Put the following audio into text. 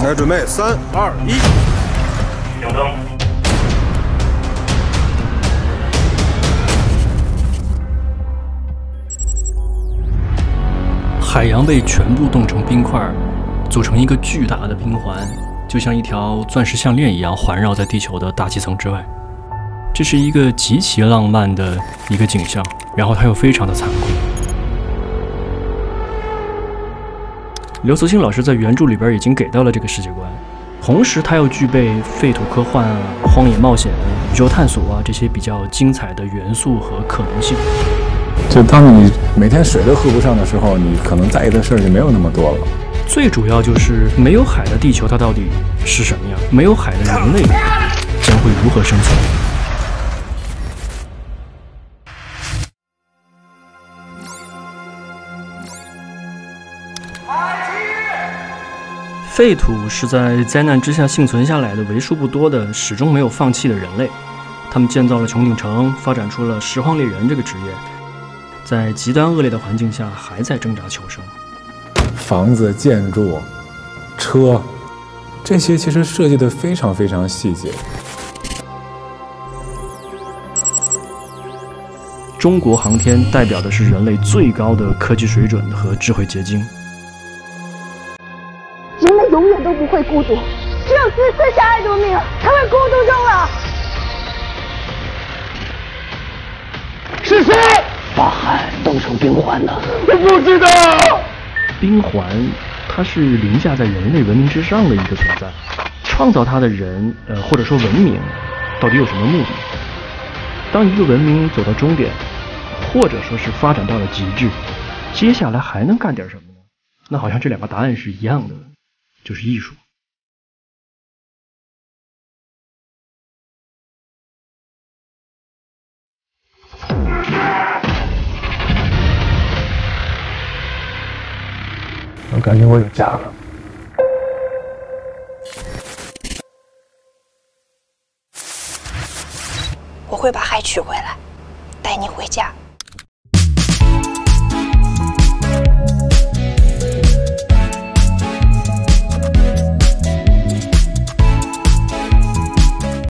来，准备，3、2、1， 停灯。 海洋被全部冻成冰块，组成一个巨大的冰环，就像一条钻石项链一样环绕在地球的大气层之外。这是一个极其浪漫的一个景象，然后它又非常的残酷。刘慈欣老师在原著里边已经给到了这个世界观，同时它又具备废土科幻啊、荒野冒险、宇宙探索啊这些比较精彩的元素和可能性。 就当你每天水都喝不上的时候，你可能在意的事儿就没有那么多了。 最主要就是没有海的地球它到底是什么样？没有海的人类将会如何生存？废土是在灾难之下幸存下来的为数不多的始终没有放弃的人类，他们建造了穹顶城，发展出了拾荒猎人这个职业，在极端恶劣的环境下还在挣扎求生。 房子、建筑、车，这些其实设计的非常非常细节。 中国航天代表的是人类最高的科技水准和智慧结晶。 人类永远都不会孤独，只有自私狭隘的文明才会孤独终老。 是谁把海冻成冰环的？ 我不知道。 冰环，它是凌驾在人类文明之上的一个存在。创造它的人，或者说文明，到底有什么目的？当一个文明走到终点，或者说是发展到了极致，接下来还能干点什么呢？那好像这两个答案是一样的，就是艺术。 我感觉我有家了。 我会把海取回来，带你回家。